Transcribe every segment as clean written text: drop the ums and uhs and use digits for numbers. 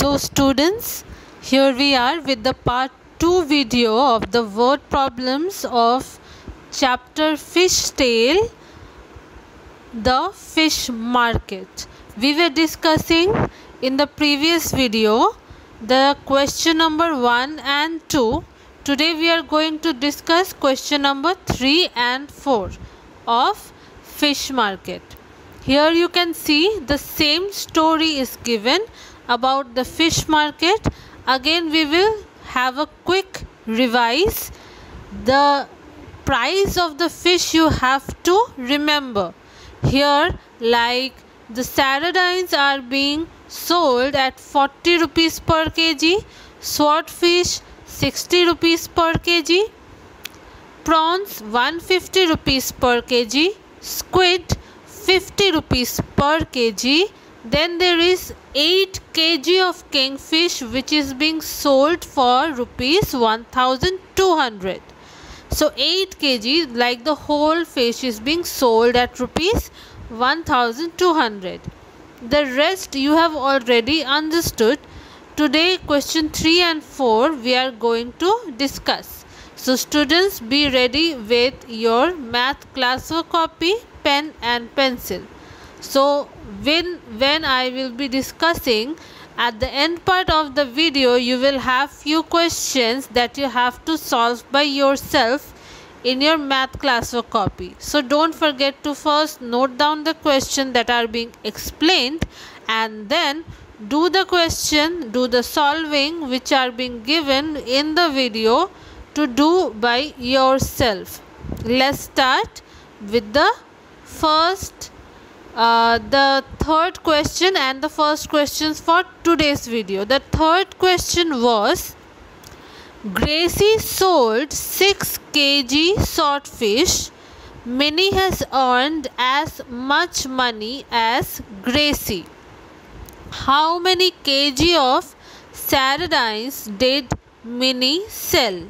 So students, here we are with the part 2 video of the word problems of chapter Fish Tale, the fish market. We were discussing in the previous video the question number 1 and 2. Today we are going to discuss question number 3 and 4 of fish market. Here you can see the same story is given about the fish market. Again we will have a quick revise. The price of the fish you have to remember. Here, like the sardines are being sold at 40 rupees per kg, swordfish 60 rupees per kg, prawns 150 rupees per kg, squid 50 rupees per kg. Then there is 8 kg of kingfish which is being sold for rupees 1200. So 8 kg, like the whole fish, is being sold at rupees 1200. The rest you have already understood. Today question 3 and 4 we are going to discuss. So students, be ready with your math classwork copy, pen and pencil. So when I will be discussing, at the end part of the video you will have few questions that you have to solve by yourself in your math classwork copy. So don't forget to first note down the question that are being explained and then do the question, do the solving which are being given in the video to do by yourself. Let's start with the third question and the first questions for today's video. The third question was, Gracie sold 6 kg swordfish. Minnie has earned as much money as Gracie. How many kg of sardines did Minnie sell?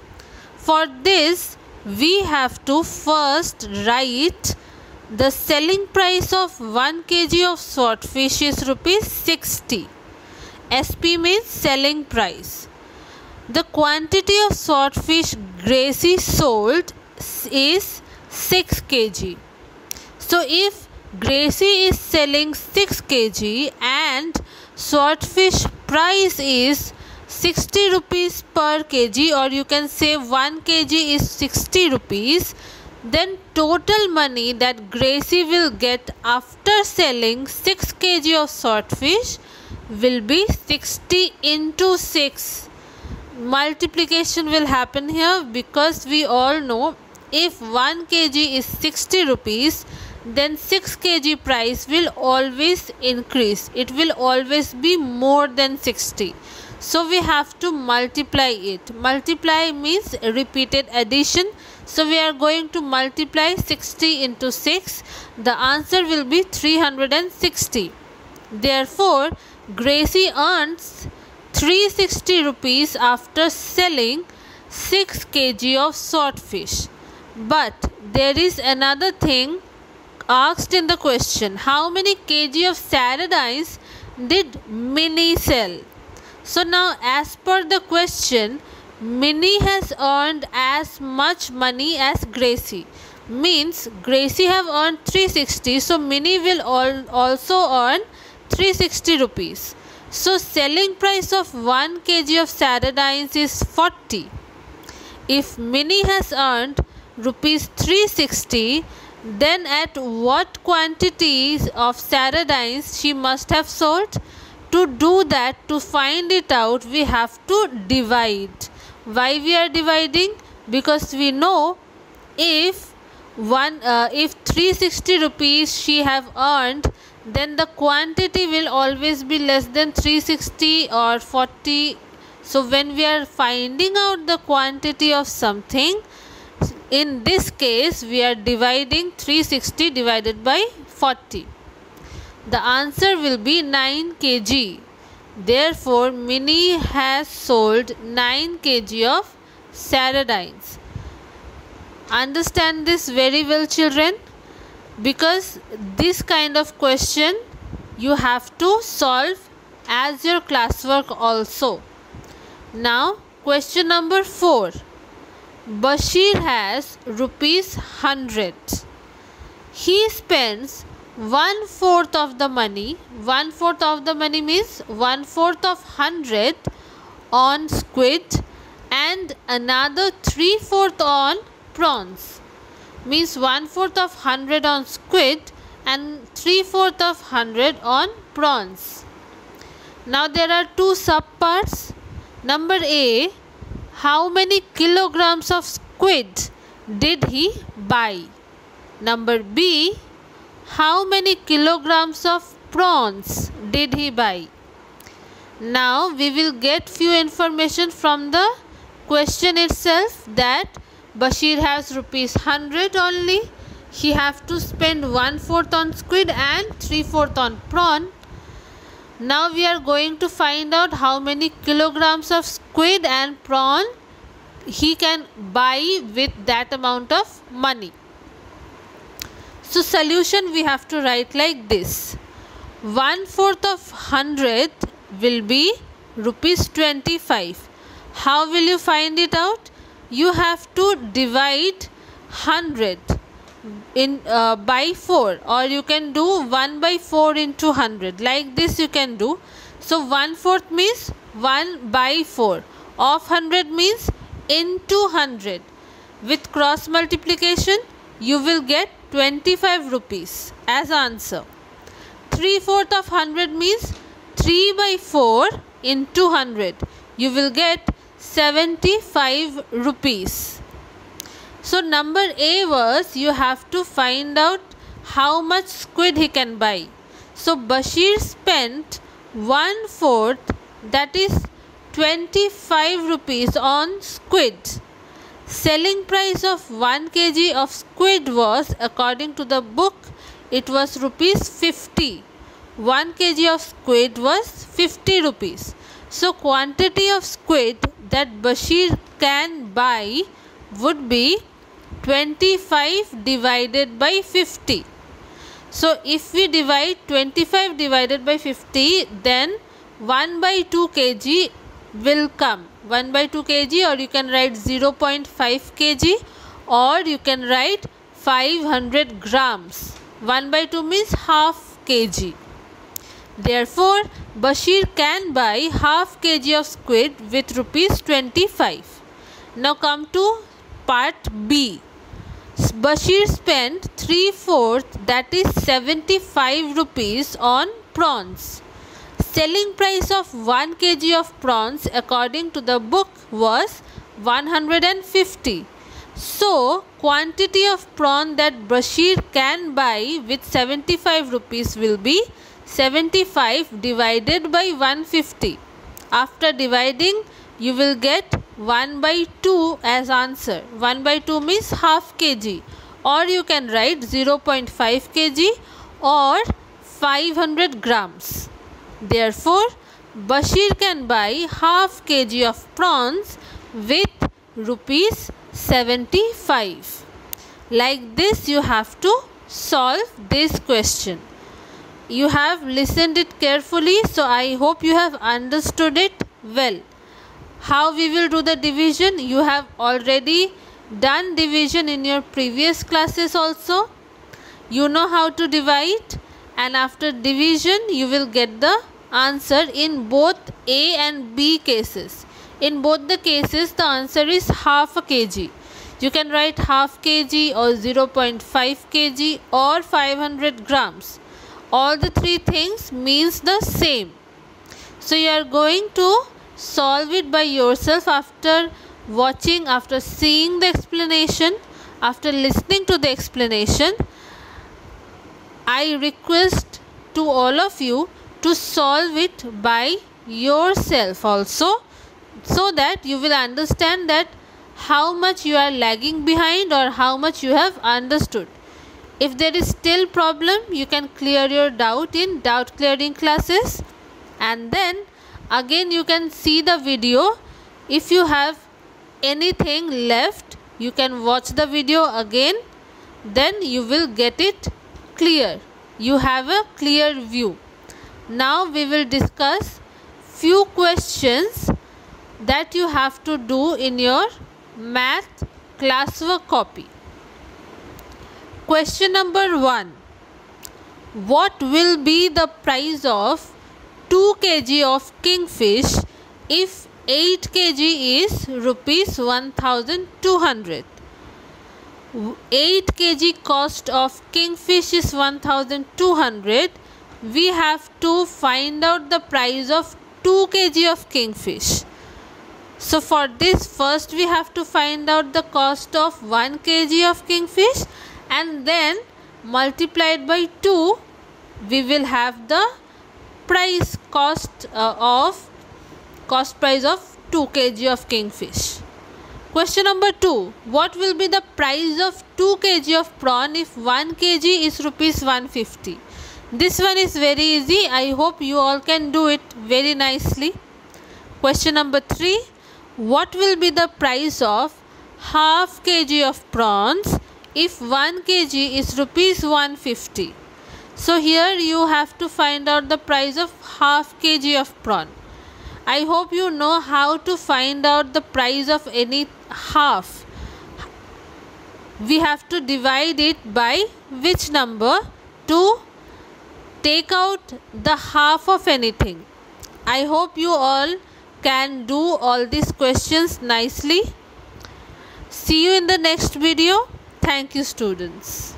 For this, we have to first write the selling price of 1 kg of swordfish is rupees 60. SP means selling price. The quantity of swordfish Gracie sold is 6 kg. So if Gracie is selling 6 kg and swordfish price is 60 rupees per kg, or you can say 1 kg is 60 rupees, then total money that Gracie will get after selling 6 kg of swordfish will be 60 into 6. Multiplication will happen here because we all know if 1 kg is 60 rupees, then 6 kg price will always increase. It will always be more than 60. So we have to multiply it. Multiply means repeated addition. So we are going to multiply 60 into 6. The answer will be 360. Therefore, Gracie earns 360 rupees after selling 6 kg of swordfish. But there is another thing asked in the question. How many kg of sardines did Minnie sell? So now as per the question, Minnie has earned as much money as Gracie. Means Gracie have earned 360. So Minnie will also earn 360 rupees. So selling price of 1 kg of sardines is 40. If Minnie has earned rupees 360, then at what quantities of sardines she must have sold? To do that, to find it out, we have to divide. Why we are dividing? Because we know if 360 rupees she have earned, then the quantity will always be less than 360 or 40. So when we are finding out the quantity of something, in this case we are dividing 360 divided by 40. The answer will be 9 kg. Therefore, Minnie has sold 9 kg of sardines. Understand this very well, children, because this kind of question you have to solve as your classwork also. Now question number 4. Bashir has ₹100. He spends 1/4 of the money. 1/4 of the money means 1/4 of 100 on squid and another 3/4 on prawns. Means 1/4 of 100 on squid and 3/4 of 100 on prawns. Now there are two subparts. Number A, how many kilograms of squid did he buy? Number B, how many kilograms of prawns did he buy? Now we will get few information from the question itself, that Bashir has ₹100 only. He have to spend 1/4 on squid and 3/4 on prawn. Now we are going to find out how many kilograms of squid and prawn he can buy with that amount of money. So solution we have to write like this. 1/4 of 100 will be ₹25. How will you find it out? You have to divide 100 by 4, or you can do 1/4 into 100. Like this you can do. So 1/4 means 1/4 of 100 means into 100. With cross multiplication you will get ₹25 as answer. 3/4 of 100 means 3/4 into 100. You will get ₹75. So number A was, you have to find out how much squid he can buy. So Bashir spent 1/4, that is ₹25 on squid. Selling price of 1 kg of squid was, according to the book, it was ₹50. 1 kg of squid was ₹50. So quantity of squid that Bashir can buy would be 25 divided by 50. So if we divide 25 divided by 50, then 1/2 kg will come. 1/2 kg, or you can write 0.5 kg, or you can write 500 grams. 1/2 means half kg. Therefore, Bashir can buy half kg of squid with ₹25. Now come to part B. Bashir spent 3/4, that is ₹75 on prawns. Selling price of 1 kg of prawns according to the book was 150. So quantity of prawn that Bashir can buy with ₹75 will be 75 divided by 150. After dividing, you will get 1/2 as answer. 1/2 means half kg, or you can write 0.5 kg or 500 grams. Therefore, Bashir can buy half kg of prawns with ₹75. Like this you have to solve this question. You have listened it carefully, so I hope you have understood it well. How we will do the division? You have already done division in your previous classes also. You know how to divide, and after division you will get the answer in both A and B cases. In both the cases the answer is half a kg. You can write half kg or 0.5 kg or 500 grams. All the three things means the same. So you are going to solve it by yourself after watching, after seeing the explanation, after listening to the explanation. I request to all of you to solve it by yourself also, so that you will understand that how much you are lagging behind or how much you have understood. If there is still problem, you can clear your doubt in doubt clearing classes, and then again you can see the video. If you have anything left, you can watch the video again, then you will get it clear. You have a clear view. Now we will discuss few questions that you have to do in your math classwork copy. Question number 1. What will be the price of 2 kg of kingfish if 8 kg is rupees 1200? 8 kg cost of kingfish is 1200. We have to find out the price of 2 kg of kingfish. So for this, first we have to find out the cost of 1 kg of kingfish, and then multiplied by 2 we will have the cost price of 2 kg of kingfish. Question number 2. What will be the price of 2 kg of prawn if 1 kg is rupees 150? This one is very easy. I hope you all can do it very nicely. Question number 3. What will be the price of half kg of prawns if 1 kg is rupees 150? So here you have to find out the price of half kg of prawn. I hope you know how to find out the price of any half. We have to divide it by which number to take out the half of anything. I hope you all can do all these questions nicely. See you in the next video. Thank you, students.